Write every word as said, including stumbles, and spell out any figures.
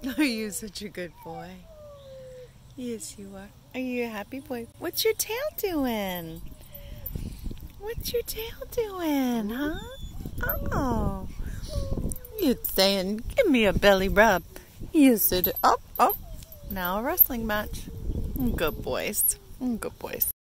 Oh, you're such a good boy. Yes, you are. Are you a happy boy? What's your tail doing? What's your tail doing, huh? Oh. You're saying, give me a belly rub. You said, up, up. Now a wrestling match. Good boys. Good boys.